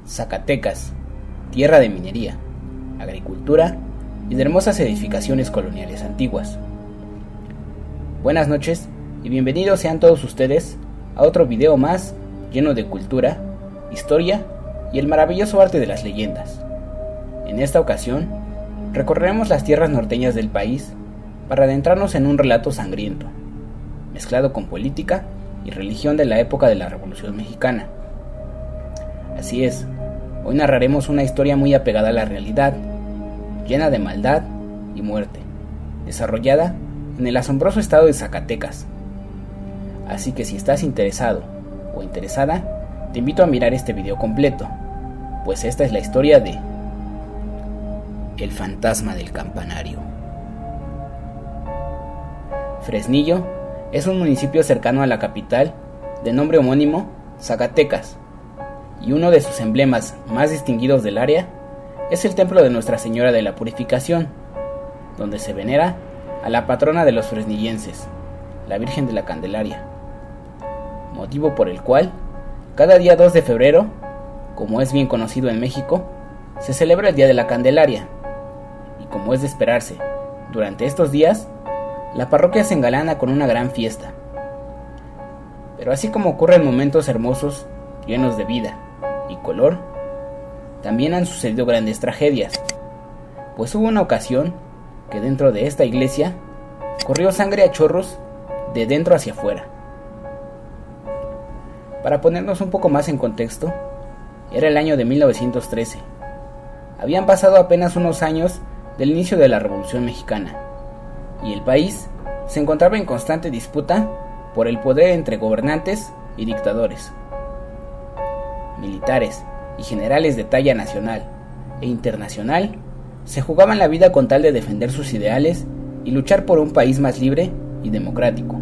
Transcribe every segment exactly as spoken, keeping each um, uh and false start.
Zacatecas, tierra de minería, agricultura y de hermosas edificaciones coloniales antiguas. Buenas noches y bienvenidos sean todos ustedes a otro video más lleno de cultura, historia y el maravilloso arte de las leyendas. En esta ocasión, recorreremos las tierras norteñas del país para adentrarnos en un relato sangriento, mezclado con política y religión de la época de la Revolución Mexicana. Así es, hoy narraremos una historia muy apegada a la realidad, llena de maldad y muerte, desarrollada en el asombroso estado de Zacatecas. Así que si estás interesado o interesada, te invito a mirar este video completo, pues esta es la historia de El fantasma del campanario. Fresnillo es un municipio cercano a la capital, de nombre homónimo, Zacatecas, y uno de sus emblemas más distinguidos del área es el templo de Nuestra Señora de la Purificación, donde se venera a la patrona de los fresnillenses, la Virgen de la Candelaria, motivo por el cual cada día dos de febrero, como es bien conocido en México, se celebra el Día de la Candelaria, y como es de esperarse, durante estos días, la parroquia se engalana con una gran fiesta. Pero así como ocurren momentos hermosos, llenos de vida y color, también han sucedido grandes tragedias, pues hubo una ocasión que dentro de esta iglesia corrió sangre a chorros de dentro hacia afuera. Para ponernos un poco más en contexto, era el año de mil novecientos trece. Habían pasado apenas unos años del inicio de la Revolución Mexicana, y el país se encontraba en constante disputa por el poder entre gobernantes y dictadores. Militares y generales de talla nacional e internacional se jugaban la vida con tal de defender sus ideales y luchar por un país más libre y democrático.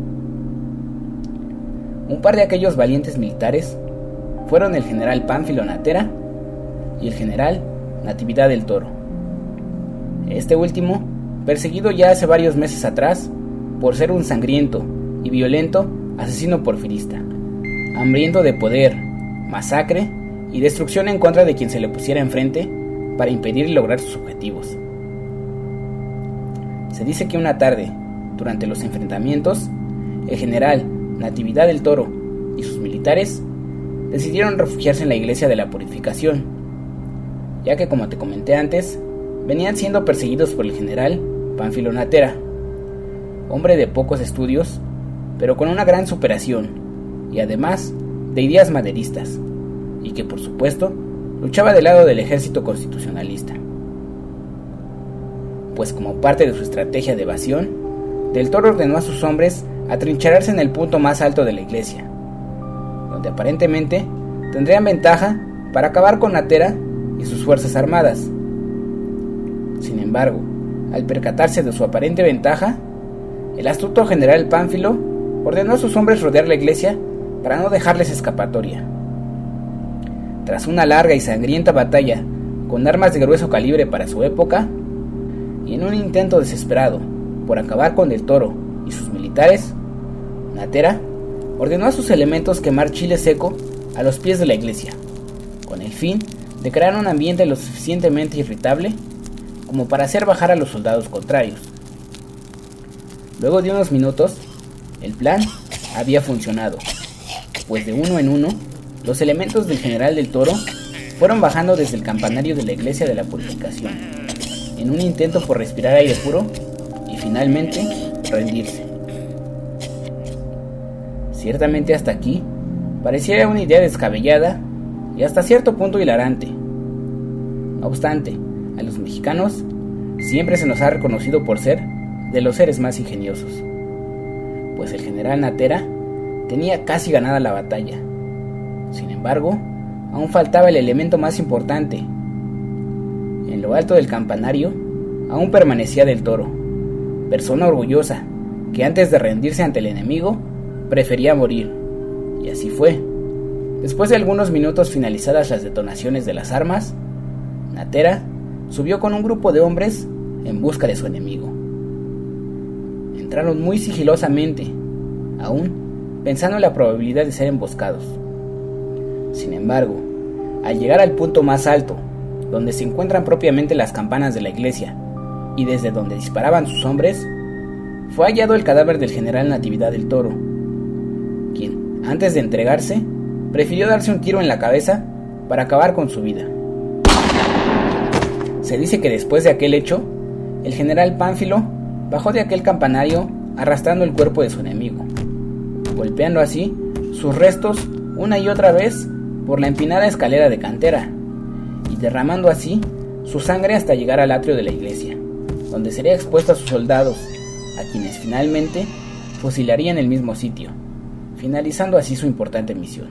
Un par de aquellos valientes militares fueron el general Pánfilo Natera y el general Natividad del Toro. Este último, perseguido ya hace varios meses atrás por ser un sangriento y violento asesino porfirista, hambriento de poder, masacre y destrucción en contra de quien se le pusiera enfrente para impedir y lograr sus objetivos. Se dice que una tarde, durante los enfrentamientos, el general Natividad del Toro y sus militares decidieron refugiarse en la iglesia de la Purificación, ya que, como te comenté antes, venían siendo perseguidos por el general Pánfilo Natera, hombre de pocos estudios, pero con una gran superación, y además de ideas maderistas, y que por supuesto luchaba del lado del ejército constitucionalista. Pues como parte de su estrategia de evasión, Del Toro ordenó a sus hombres atrincherarse en el punto más alto de la iglesia, donde aparentemente tendrían ventaja para acabar con Natera y sus fuerzas armadas. Sin embargo, al percatarse de su aparente ventaja, el astuto general Pánfilo ordenó a sus hombres rodear la iglesia para no dejarles escapatoria. Tras una larga y sangrienta batalla con armas de grueso calibre para su época, y en un intento desesperado por acabar con Del Toro y sus militares, Natera ordenó a sus elementos quemar chile seco a los pies de la iglesia, con el fin de crear un ambiente lo suficientemente irritable como para hacer bajar a los soldados contrarios. Luego de unos minutos, el plan había funcionado, pues de uno en uno, los elementos del general Del Toro fueron bajando desde el campanario de la iglesia de la Purificación, en un intento por respirar aire puro y finalmente rendirse. Ciertamente hasta aquí pareciera una idea descabellada y hasta cierto punto hilarante. No obstante, a los mexicanos siempre se nos ha reconocido por ser de los seres más ingeniosos, pues el general Natera tenía casi ganada la batalla. Sin embargo, aún faltaba el elemento más importante. En lo alto del campanario aún permanecía Del Toro, persona orgullosa que antes de rendirse ante el enemigo prefería morir. Y así fue. Después de algunos minutos finalizadas las detonaciones de las armas, Natera subió con un grupo de hombres en busca de su enemigo. Entraron muy sigilosamente, aún pensando en la probabilidad de ser emboscados. Sin embargo, Al llegar al punto más alto, donde se encuentran propiamente las campanas de la iglesia, y desde donde disparaban sus hombres, fue hallado el cadáver del general Natividad del Toro, quien, antes de entregarse, prefirió darse un tiro en la cabeza para acabar con su vida. Se dice que después de aquel hecho, el general Pánfilo bajó de aquel campanario arrastrando el cuerpo de su enemigo, golpeando así sus restos una y otra vez por la empinada escalera de cantera, y derramando así su sangre hasta llegar al atrio de la iglesia, donde sería expuesto a sus soldados, a quienes finalmente fusilaría en el mismo sitio, finalizando así su importante misión.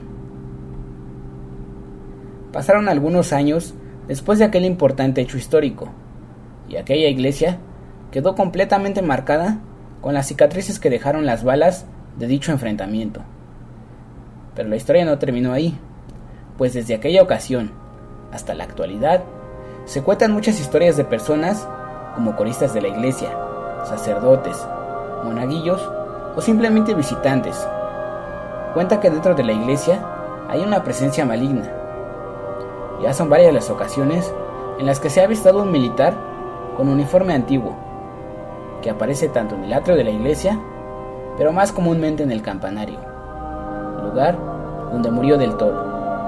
Pasaron algunos años después de aquel importante hecho histórico, y aquella iglesia quedó completamente marcada con las cicatrices que dejaron las balas de dicho enfrentamiento. Pero la historia no terminó ahí, pues desde aquella ocasión hasta la actualidad se cuentan muchas historias de personas como coristas de la iglesia, sacerdotes, monaguillos o simplemente visitantes. Cuenta que dentro de la iglesia hay una presencia maligna. Ya son varias las ocasiones en las que se ha avistado un militar con uniforme antiguo, que aparece tanto en el atrio de la iglesia, pero más comúnmente en el campanario, lugar donde murió del Toro.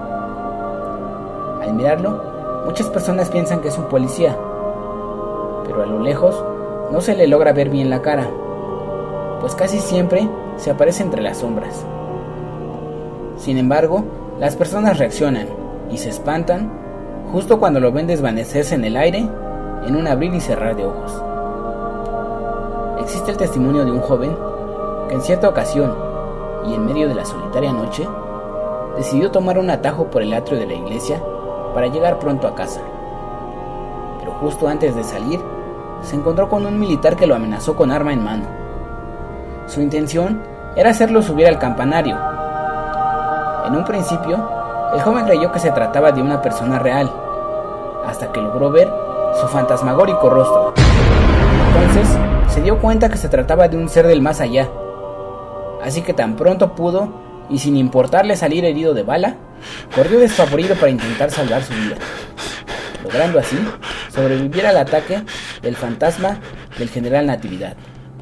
Al mirarlo, muchas personas piensan que es un policía, pero a lo lejos no se le logra ver bien la cara, pues casi siempre se aparece entre las sombras. Sin embargo, las personas reaccionan y se espantan justo cuando lo ven desvanecerse en el aire en un abrir y cerrar de ojos. Existe el testimonio de un joven que en cierta ocasión y en medio de la solitaria noche decidió tomar un atajo por el atrio de la iglesia para llegar pronto a casa, pero justo antes de salir se encontró con un militar que lo amenazó con arma en mano. Su intención era hacerlo subir al campanario. En un principio, el joven creyó que se trataba de una persona real, hasta que logró ver su fantasmagórico rostro. Entonces, se dio cuenta que se trataba de un ser del más allá. Así que tan pronto pudo, y sin importarle salir herido de bala, corrió desfavorido para intentar salvar su vida, logrando así sobrevivir al ataque del fantasma del general Natividad.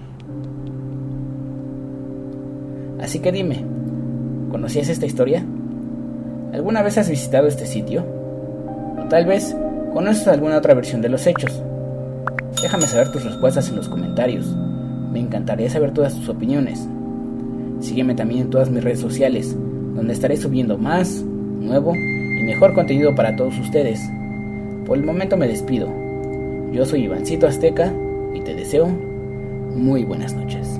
Así que dime, ¿conocías esta historia? ¿Alguna vez has visitado este sitio? O tal vez conoces alguna otra versión de los hechos. Déjame saber tus respuestas en los comentarios. Me encantaría saber todas tus opiniones. Sígueme también en todas mis redes sociales, donde estaré subiendo más, nuevo y mejor contenido para todos ustedes. Por el momento me despido. Yo soy Ivancito Azteca y te deseo muy buenas noches.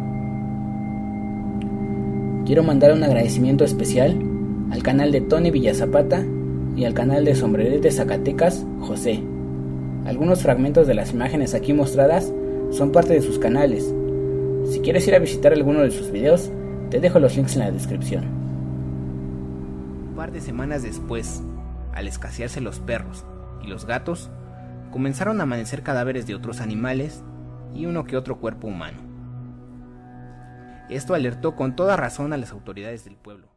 Quiero mandar un agradecimiento especial al canal de Tony Villazapata y al canal de Sombrerete Zacatecas, José. Algunos fragmentos de las imágenes aquí mostradas son parte de sus canales. Si quieres ir a visitar alguno de sus videos, te dejo los links en la descripción. Un par de semanas después, al escasearse los perros y los gatos, comenzaron a amanecer cadáveres de otros animales y uno que otro cuerpo humano. Esto alertó con toda razón a las autoridades del pueblo.